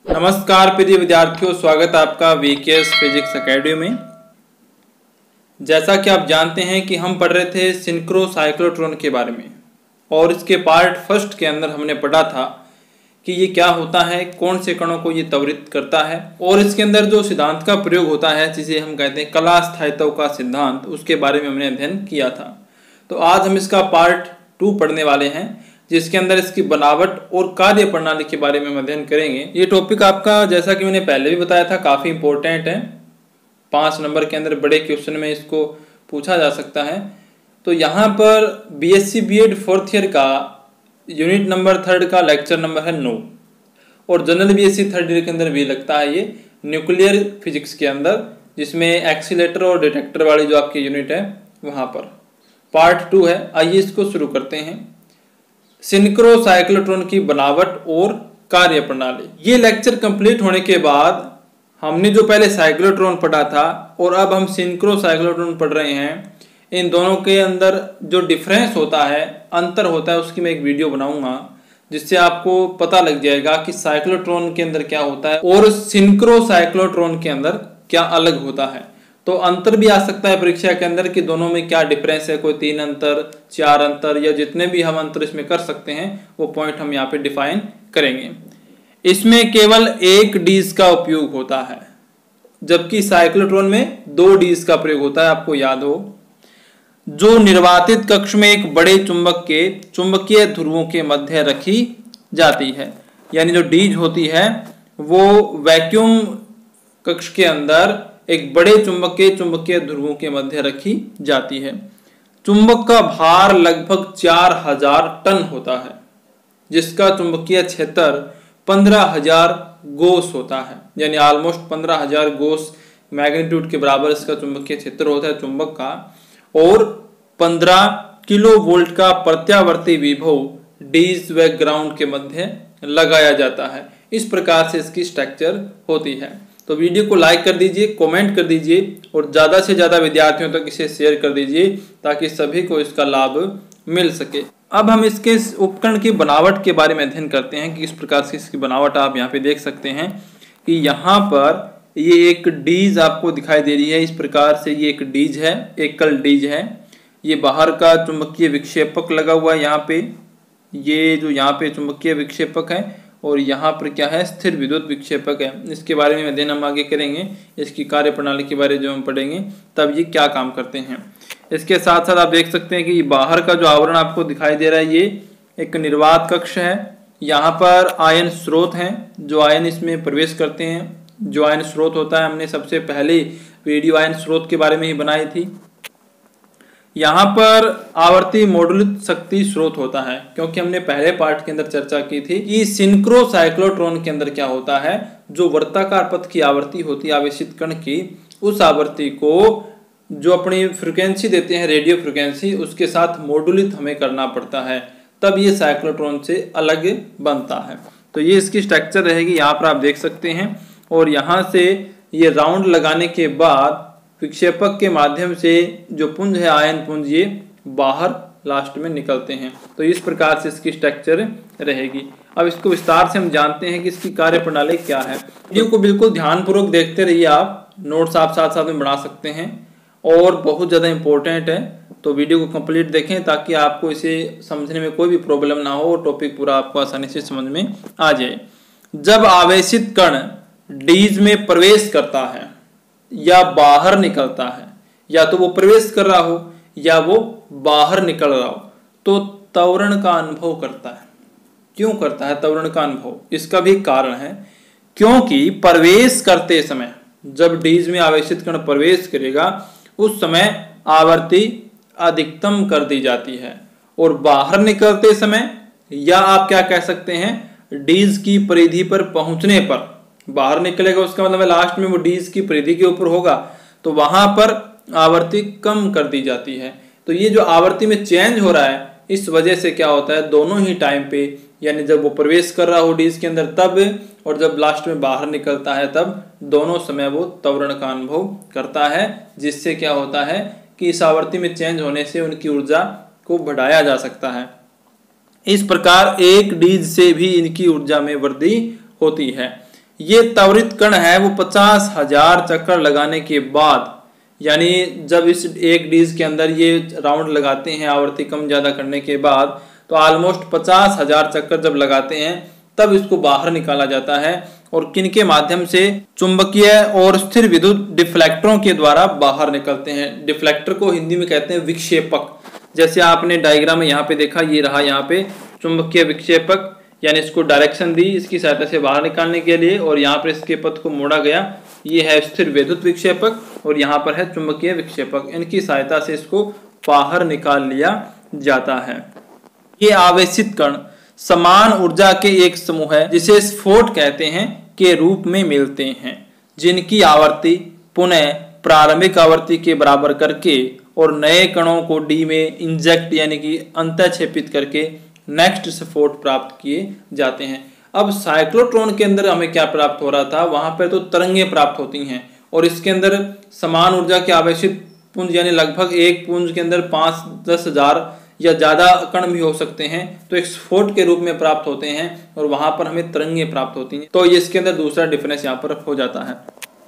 नमस्कार प्रिय विद्यार्थियों, स्वागत है आपका वीकेएस फिजिक्स एकेडमी में। जैसा कि आप जानते हैं कि हम पढ़ रहे थे सिंक्रो साइक्लोट्रॉन के बारे में और इसके पार्ट फर्स्ट के अंदर हमने पढ़ा था कि ये क्या होता है, कौन से कणों को ये त्वरित करता है और इसके अंदर जो सिद्धांत का प्रयोग होता है जिसे हम कहते हैं कला स्थायित्व का सिद्धांत, उसके बारे में हमने अध्ययन किया था। तो आज हम इसका पार्ट 2 पढ़ने वाले हैं जिसके अंदर इसकी बनावट और कार्य प्रणाली के बारे में हम अध्ययन करेंगे। ये टॉपिक आपका, जैसा कि मैंने पहले भी बताया था, काफ़ी इंपॉर्टेंट है। 5 नंबर के अंदर बड़े क्वेश्चन में इसको पूछा जा सकता है। तो यहाँ पर बीएससी बीएड 4th ईयर का यूनिट नंबर 3 का लेक्चर नंबर है 9 और जनरल बीएससी 3rd ईयर के अंदर भी लगता है ये न्यूक्लियर फिजिक्स के अंदर, जिसमें एक्सीलेटर और डिटेक्टर वाली जो आपकी यूनिट है वहाँ पर पार्ट 2 है। आइए इसको शुरू करते हैं। सिंक्रो साइक्लोट्रॉन की बनावट और कार्य प्रणाली। ये लेक्चर कंप्लीट होने के बाद हमने जो पहले साइक्लोट्रॉन पढ़ा था और अब हम सिंक्रो साइक्लोट्रॉन पढ़ रहे हैं, इन दोनों के अंदर जो डिफरेंस होता है, अंतर होता है, उसकी मैं एक वीडियो बनाऊंगा जिससे आपको पता लग जाएगा कि साइक्लोट्रॉन के अंदर क्या होता है और सिंक्रो साइक्लोट्रॉन के अंदर क्या अलग होता है। तो अंतर भी आ सकता है परीक्षा के अंदर कि दोनों में क्या डिफरेंस है, कोई 3 अंतर, 4 अंतर या जितने भी हम अंतर इसमें कर सकते हैं वो पॉइंट हम यहाँ पे डिफाइन करेंगे। इसमें केवल 1 डीज का उपयोग होता है जबकि साइक्लोट्रॉन में 2 डीज का प्रयोग होता है। आपको याद हो, जो निर्वातित कक्ष में एक बड़े चुंबक के चुंबकीय ध्रुवों के मध्य रखी जाती है, यानी जो डीज होती है वो वैक्यूम कक्ष के अंदर एक बड़े चुंबक के चुंबकीय ध्रुवों के मध्य रखी जाती है। चुंबक का भार लगभग 4000 टन होता है जिसका चुंबकीय क्षेत्र 15000 गोस होता है, यानी ऑलमोस्ट 15000 गोस मैग्नीट्यूड के बराबर इसका चुंबकीय क्षेत्र होता है चुंबक का। और 15 किलो वोल्ट का प्रत्यावर्ती विभव डीज व ग्राउंड के मध्य लगाया जाता है। इस प्रकार से इसकी स्ट्रक्चर होती है। तो वीडियो को लाइक कर दीजिए, कमेंट कर दीजिए और ज़्यादा से ज़्यादा विद्यार्थियों तक इसे शेयर कर दीजिए ताकि सभी को इसका लाभ मिल सके। अब हम इसके उपकरण की बनावट के बारे में अध्ययन करते हैं कि किस प्रकार से इसकी बनावट आप यहाँ पे देख सकते हैं कि यहाँ पर ये एक डीज आपको दिखाई दे रही है। इस प्रकार से ये एक डीज है, एकल डीज है। ये बाहर का चुंबकीय विक्षेपक लगा हुआ है यहाँ पे, ये जो यहाँ पे चुंबकीय विक्षेपक है और यहाँ पर क्या है, स्थिर विद्युत विक्षेपक है। इसके बारे में अध्ययन हम आगे करेंगे। इसकी कार्य प्रणाली के बारे में जो हम पढ़ेंगे तब ये क्या काम करते हैं। इसके साथ साथ आप देख सकते हैं कि बाहर का जो आवरण आपको दिखाई दे रहा है ये एक निर्वात कक्ष है। यहाँ पर आयन स्रोत हैं जो आयन इसमें प्रवेश करते हैं। जो आयन स्रोत होता है, हमने सबसे पहले वीडियो आयन स्रोत के बारे में ही बनाई थी। यहाँ पर आवर्ती मॉड्यूलित शक्ति स्रोत होता है, क्योंकि हमने पहले पार्ट के अंदर चर्चा की थी कि सिंक्रो साइक्लोट्रॉन के अंदर क्या होता है, जो वर्ताकार पथ की आवर्ती होती है आवेशित कण की, उस आवर्ती को जो अपनी फ्रिक्वेंसी देते हैं, रेडियो फ्रिक्वेंसी, उसके साथ मॉड्यूलित हमें करना पड़ता है, तब ये साइक्लोट्रॉन से अलग बनता है। तो ये इसकी स्ट्रक्चर रहेगी, यहाँ पर आप देख सकते हैं। और यहाँ से ये राउंड लगाने के बाद विक्षेपक के माध्यम से जो पुंज है, आयन पुंज, ये बाहर लास्ट में निकलते हैं। तो इस प्रकार से इसकी स्ट्रक्चर रहेगी। अब इसको विस्तार से हम जानते हैं कि इसकी कार्य प्रणाली क्या है। वीडियो को बिल्कुल ध्यानपूर्वक देखते रहिए, आप नोट्स आप साथ साथ में बना सकते हैं और बहुत ज़्यादा इंपॉर्टेंट है। तो वीडियो को कंप्लीट देखें ताकि आपको इसे समझने में कोई भी प्रॉब्लम ना हो और टॉपिक पूरा आपको आसानी से समझ में आ जाए। जब आवेशित कण डीज में प्रवेश करता है या बाहर निकलता है, या तो वो प्रवेश कर रहा हो या वो बाहर निकल रहा हो, तो त्वरण का अनुभव करता है। क्यों करता है त्वरण का अनुभव? इसका भी कारण है, क्योंकि प्रवेश करते समय जब डीज में आवेशित कण प्रवेश करेगा उस समय आवर्ती अधिकतम कर दी जाती है और बाहर निकलते समय, या आप क्या कह सकते हैं, डीज की परिधि पर पहुंचने पर, बाहर निकलेगा उसका मतलब है लास्ट में वो डीज की परिधि के ऊपर होगा, तो वहां पर आवर्ती कम कर दी जाती है। तो ये जो आवर्ती में चेंज हो रहा है, इस वजह से क्या होता है, दोनों ही टाइम पे, यानी जब वो प्रवेश कर रहा हो डीज के अंदर तब, और जब लास्ट में बाहर निकलता है तब, दोनों समय वो त्वरण का अनुभव करता है, जिससे क्या होता है कि इस आवर्ती में चेंज होने से उनकी ऊर्जा को बढ़ाया जा सकता है। इस प्रकार एक डीज से भी इनकी ऊर्जा में वृद्धि होती है। ये त्वरित कण है वो 50,000 चक्कर लगाने के बाद, यानी जब इस एक डीज के अंदर ये राउंड लगाते हैं आवृत्ति कम ज्यादा करने के बाद, तो ऑलमोस्ट 50,000 चक्कर जब लगाते हैं तब इसको बाहर निकाला जाता है। और किनके माध्यम से? चुंबकीय और स्थिर विद्युत डिफ्लेक्टरों के द्वारा बाहर निकलते हैं। डिफ्लेक्टर को हिंदी में कहते हैं विक्षेपक। जैसे आपने डायग्राम में यहाँ पे देखा, ये रहा यहाँ पे चुंबकीय विक्षेपक, यानी इसको डायरेक्शन दी इसकी सहायता से बाहर निकालने के लिए, और यहाँ पर इसके पथ को मोड़ा गया। ये है स्थिर विद्युत विक्षेपक और यहाँ पर है चुंबकीय विक्षेपक। इनकी सहायता से इसको बाहर निकाल लिया जाता है। ये आवेशित कण समान ऊर्जा के एक समूह है जिसे स्फोट कहते हैं के रूप में मिलते हैं, जिनकी आवृत्ति पुनः प्रारंभिक आवृत्ति के बराबर करके और नए कणों को डी में इंजेक्ट यानी कि अंतःक्षेपित करके नेक्स्ट स्फोट प्राप्त किए जाते हैं। अब साइक्लोट्रॉन के अंदर हमें क्या प्राप्त हो रहा था? वहां पर तो तरंगें प्राप्त होती हैं और इसके अंदर समान ऊर्जा के आवेशित पुंज यानी लगभग एक पुंज के अंदर 5-10 हजार या ज्यादा कण भी हो सकते हैं, तो एक स्फोट के रूप में प्राप्त होते हैं और वहां पर हमें तरंगें प्राप्त होती हैं। तो इसके अंदर दूसरा डिफरेंस यहाँ पर हो जाता है।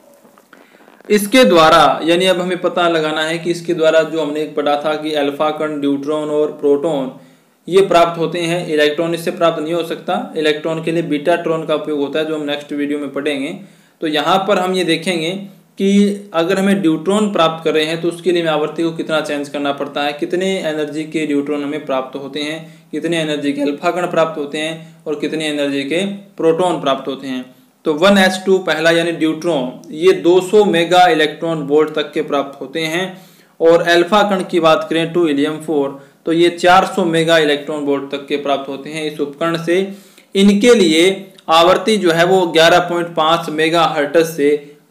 इसके द्वारा यानी अब हमें पता लगाना है कि इसके द्वारा जो हमने एक पढ़ा था कि अल्फा कण, न्यूट्रॉन और प्रोटॉन ये प्राप्त होते हैं। इलेक्ट्रॉन इससे प्राप्त नहीं हो सकता। इलेक्ट्रॉन के लिए बीटाट्रॉन का उपयोग होता है, जो हम नेक्स्ट वीडियो में पढ़ेंगे। तो यहाँ पर हम ये देखेंगे कि अगर हमें न्यूट्रॉन प्राप्त कर रहे हैं तो उसके लिए आवृत्ति को कितना चेंज करना पड़ता है, कितने एनर्जी के न्यूट्रॉन हमें प्राप्त होते हैं, कितने एनर्जी के अल्फा कण प्राप्त होते हैं और कितने एनर्जी के प्रोटॉन प्राप्त होते हैं। तो 1s2 पहला यानी न्यूट्रॉन ये 200 मेगा इलेक्ट्रॉन वोल्ट तक के प्राप्त होते हैं, और अल्फा कण की बात करें 2 हीलियम-4 तो ये 400 मेगा इलेक्ट्रॉन वोल्ट तक के प्राप्त होते हैं इस उपकरण से। इनके लिए आवृत्ति जो है वो 11.5 मेगा हर्ट्ज से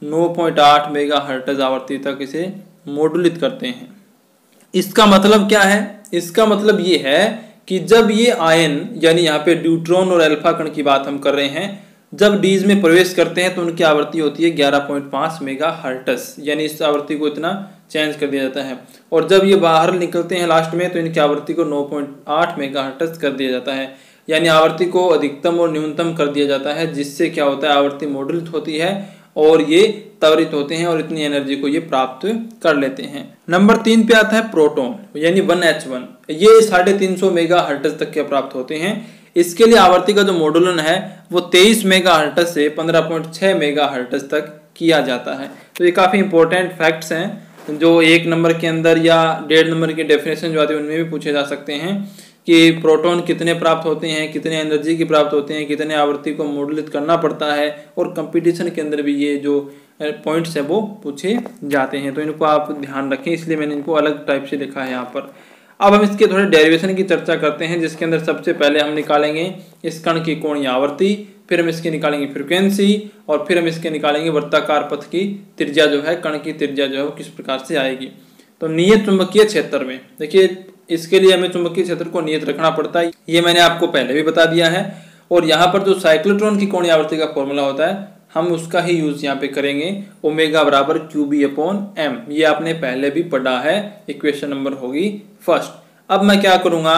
9.8 मेगा हर्ट्ज आवृत्ति तक इसे मॉड्यूलेट करते हैं। इसका मतलब क्या है? इसका मतलब ये है कि जब ये आयन यानी यहाँ पे न्यूट्रॉन और अल्फा कण की बात हम कर रहे हैं, जब डीज में प्रवेश करते हैं तो उनकी आवृत्ति होती है 11.5 मेगा हर्ट्ज, यानी इस आवृत्ति को इतना चेंज कर दिया जाता है। और जब ये बाहर निकलते हैं लास्ट में तो इनकी आवृत्ति को 9.8 मेगा हर्ट्ज कर दिया जाता है, यानी आवृत्ति को अधिकतम और न्यूनतम कर दिया जाता है, जिससे क्या होता है आवृत्ति मॉड्यूलेट होती है और ये त्वरित होते हैं और इतनी एनर्जी को ये प्राप्त कर लेते हैं। नंबर 3 पे आता है प्रोटॉन यानी 1h1, ये 350 मेगा हर्ट्ज तक के प्राप्त होते हैं। इसके लिए आवृत्ति का जो मॉड्यूलन है वो 23 मेगा हर्ट्ज से 15.6 मेगा हर्ट्ज तक किया जाता है। तो ये काफी इंपॉर्टेंट फैक्ट्स हैं जो 1 नंबर के अंदर या 1.5 नंबर की डेफिनेशन जो आती है उनमें भी पूछे जा सकते हैं कि प्रोटॉन कितने प्राप्त होते हैं, कितने एनर्जी की प्राप्त होते हैं, कितने आवृत्ति को मॉड्यूलेट करना पड़ता है, और कंपटीशन के अंदर भी ये जो पॉइंट्स है वो पूछे जाते हैं। तो इनको आप ध्यान रखें, इसलिए मैंने इनको अलग टाइप से लिखा है यहाँ पर। अब हम इसके थोड़े डेरिवेशन की चर्चा करते हैं, जिसके अंदर सबसे पहले हम निकालेंगे इस कण की कोणीय आवृत्ति, फिर हम इसकी निकालेंगे फ्रीक्वेंसी, और फिर हम इसके निकालेंगे वृत्ताकार पथ की त्रिज्या जो है, कण की त्रिज्या जो है वो किस प्रकार से आएगी। तो नियत चुंबकीय क्षेत्र में देखिए, इसके लिए हमें चुंबकीय क्षेत्र को नियत रखना पड़ता है, ये मैंने आपको पहले भी बता दिया है। और यहाँ पर जो साइक्लोट्रॉन की कोणीय आवृत्ति का फॉर्मूला होता है हम उसका ही यूज यहाँ पे करेंगे, ओमेगा बराबर QB/m, ये आपने पहले भी पढ़ा है, इक्वेशन नंबर होगी फर्स्ट। अब मैं क्या करूंगा,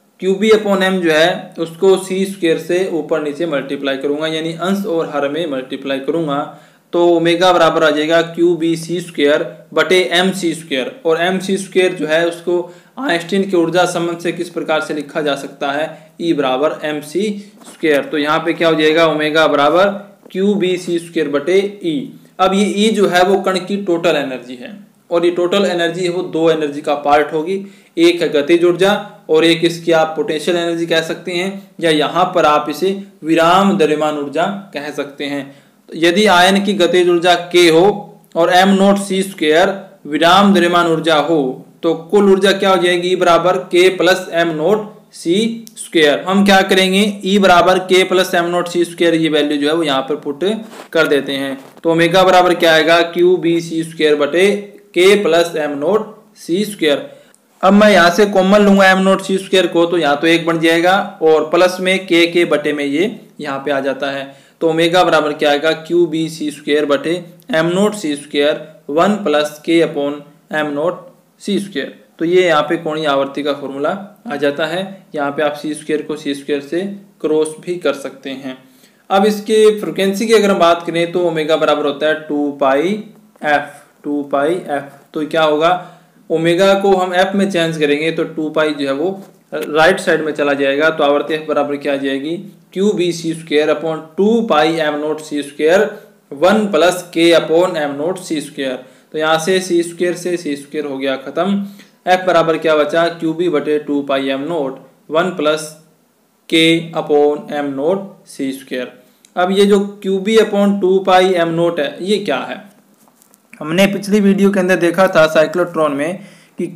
QB/m जो है उसको c² से ऊपर नीचे मल्टीप्लाई करूंगा, यानी अंश और हर में मल्टीप्लाई करूंगा, तो ओमेगा बराबर आ जाएगा QBc² बटे mc²। और mc² जो है उसको आइंस्टीन के ऊर्जा संबंध से किस प्रकार से लिखा जा सकता है, E बराबर mc²। तो यहाँ पे क्या हो जाएगा, ओमेगा बराबर QBc² बटे E। अब ये E जो है वो कण की टोटल एनर्जी है, और ये टोटल एनर्जी है वो 2 एनर्जी का पार्ट होगी, एक है गतिज ऊर्जा और एक इसकी आप पोटेंशियल एनर्जी कह सकते हैं, या यहाँ पर आप इसे विराम द्रव्यमान ऊर्जा कह सकते हैं। तो यदि आयन की गतिज ऊर्जा K हो और m0c² विराम द्रव्यमान ऊर्जा हो तो कुल ऊर्जा क्या हो जाएगी, E बराबर K प्लस m0c²। हम क्या करेंगे, E बराबर K प्लस m0c² ये वैल्यू जो है वो यहाँ पर पुट कर देते हैं। तो ओमेगा बराबर क्या आएगा, QBc² बटे K प्लस m0c²। अब मैं यहाँ से कॉमन लूंगा m0c² को, तो यहाँ तो 1 बन जाएगा और प्लस में K के बटे में ये यहाँ पे आ जाता है। तो ओमेगा बराबर क्या आएगा, QBc² बटे m0c², 1 प्लस K/m0c²। तो ये यहाँ पे कोणीय आवर्ती का फॉर्मूला आ जाता है। यहाँ पे आप c² को c² से क्रॉस भी कर सकते हैं। अब इसके फ्रिक्वेंसी की अगर हम बात करें तो ओमेगा बराबर होता है 2πf। तो क्या होगा, ओमेगा को हम एफ में चेंज करेंगे तो 2π जो है वो राइट साइड में चला जाएगा। तो आवर्ती एफ बराबर क्या आ जाएगी, QBc² अपॉन 2πm0c², 1 + k/m0c²। तो यहाँ से c² से c² हो गया खत्म। f बराबर क्या बचा, QB/2πm0, 1 + k/m0c²। अब ये जो QB/2πm0 है ये क्या है, हमने पिछली वीडियो के अंदर देखा था साइक्लोट्रॉन में कि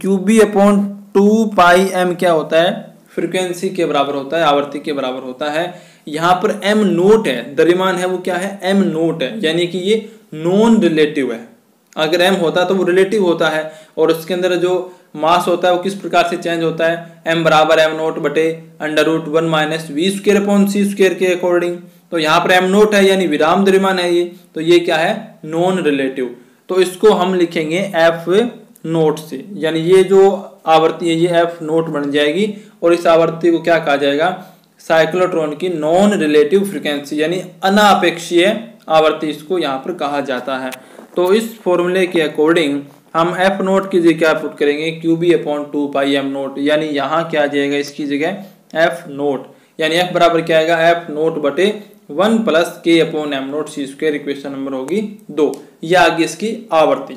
QB/2πm क्या होता है, फ्रीक्वेंसी के बराबर होता है, आवर्ती के बराबर होता है। यहाँ पर m0 है, द्रव्यमान है वो क्या है, m0 है, यानी कि ये नॉन रिलेटिव है। अगर m होता तो वो रिलेटिव होता है, और उसके अंदर जो मास होता है वो किस प्रकार से चेंज होता है, m बराबर m0 बटे √1 - v² के अकॉर्डिंग। तो यहाँ पर m0 है यानी विराम द्रव्यमान है ये, तो ये क्या है, नॉन रिलेटिव। तो इसको हम लिखेंगे f0 से, यानी ये जो आवर्ती है ये f0 बन जाएगी, और इस आवर्ती को क्या कहा जाएगा, साइक्लोट्रॉन की नॉन रिलेटिव फ्रीक्वेंसी, यानी अनापेक्षीय आवर्ती इसको यहाँ पर कहा जाता है। तो इस फॉर्मूले के अकॉर्डिंग हम f0 की जगह क्या पुट करेंगे, QB/2πm0, यानी यहाँ क्या आ जाएगा इसकी जगह f0, यानी f बराबर क्या आएगा, f0 बटे 1 + k/m0c²। इक्वेशन नंबर होगी 2। यह आगे इसकी आवर्ती।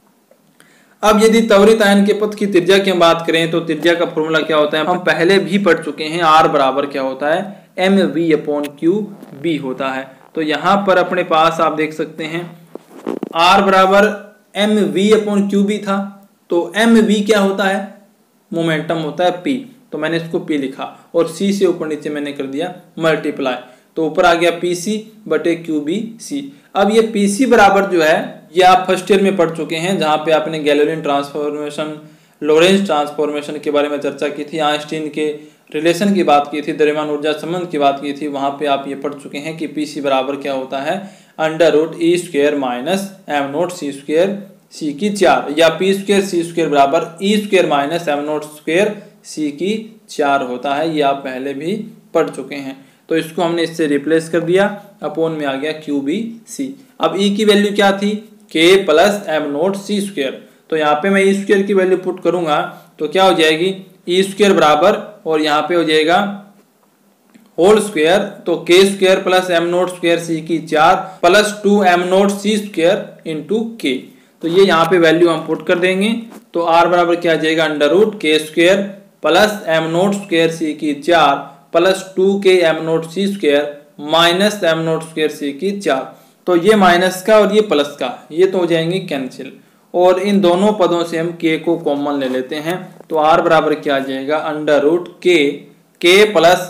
अब यदि त्वरित आयन के पथ की त्रिज्या की हम बात करें तो त्रिज्या का फॉर्मूला क्या होता है, हम पहले भी पढ़ चुके हैं। r बराबर क्या होता है, mv/qb होता है। तो यहाँ पर अपने पास आप देख सकते हैं r बराबर mv/qb था, तो mv क्या होता है, मोमेंटम होता है p, तो मैंने इसको p लिखा, और c से ऊपर नीचे मैंने कर दिया मल्टीप्लाई, तो ऊपर आ गया pc/qbc। अब ये pc बराबर जो है ये आप फर्स्ट ईयर में पढ़ चुके हैं, जहाँ पे आपने गैलोलिन ट्रांसफॉर्मेशन, लोरेंज ट्रांसफॉर्मेशन के बारे में चर्चा की थी, आइंस्टीन के रिलेशन की बात की थी, द्रव्यमान ऊर्जा संबंध की बात की थी। वहाँ पे आप ये पढ़ चुके हैं कि pc बराबर क्या होता है, √e² - m0c², c⁴, या p²c² बराबर e² - m0² c⁴ होता है। ये आप पहले भी पढ़ चुके हैं। तो इसको हमने इससे रिप्लेस कर दिया, अपॉन में आ गया QBc। अब e की वैल्यू क्या थी, k + m0c²। तो यहाँ पे मैं e² की वैल्यू पुट करूंगा तो क्या हो जाएगी, e² बराबर, और यहाँ पे हो जाएगा होल स्क्वायर, तो k² + m0² c⁴ + 2m0c² × k। तो ये यहाँ पे वैल्यू हम पुट कर देंगे, तो r बराबर क्या आ जाएगा, √k² + m0² c⁴ + 2km0c² - m0² c⁴। तो ये माइनस का और ये प्लस का, ये तो हो जाएंगे कैंसिल, और इन दोनों पदों से हम k को कॉमन ले लेते हैं। तो r बराबर क्या आ जाएगा, √k +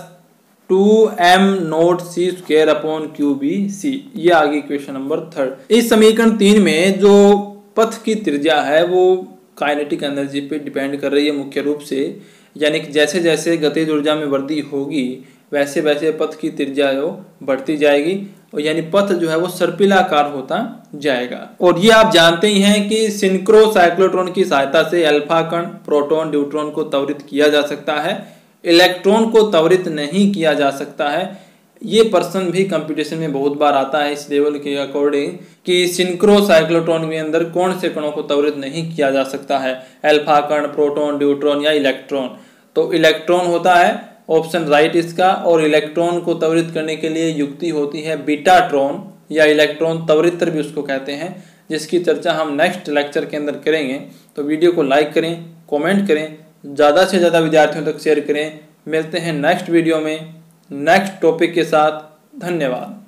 2m0c² अपॉन QBc। ये आ गई इक्वेशन नंबर 3। इस समीकरण 3 में जो पथ की त्रिज्या है वो काइनेटिक एनर्जी पे डिपेंड कर रही है मुख्य रूप से, यानी कि जैसे जैसे गतिज ऊर्जा में वृद्धि होगी वैसे वैसे पथ की त्रिज्या जो बढ़ती जाएगी, और यानी पथ जो है वो सर्पिलाकार होता जाएगा। और ये आप जानते ही हैं कि सिंक्रो साइक्लोट्रॉन की सहायता से अल्फा कण, प्रोटॉन, न्यूट्रॉन को त्वरित किया जा सकता है, इलेक्ट्रॉन को त्वरित नहीं किया जा सकता है। ये प्रश्न भी कंपटीशन में बहुत बार आता है इस लेवल के अकॉर्डिंग कि सिंक्रो साइक्लोट्रॉन के अंदर कौन से कणों को त्वरित नहीं किया जा सकता है, अल्फा कण, प्रोटॉन, न्यूट्रॉन या इलेक्ट्रॉन। तो इलेक्ट्रॉन होता है ऑप्शन राइट इसका, और इलेक्ट्रॉन को त्वरित करने के लिए युक्ति होती है बीटाट्रॉन, या इलेक्ट्रॉन त्वरित्र भी उसको कहते हैं, जिसकी चर्चा हम नेक्स्ट लेक्चर के अंदर करेंगे। तो वीडियो को लाइक करें, कमेंट करें, ज़्यादा से ज़्यादा विद्यार्थियों तक शेयर करें। मिलते हैं नेक्स्ट वीडियो में नेक्स्ट टॉपिक के साथ। धन्यवाद।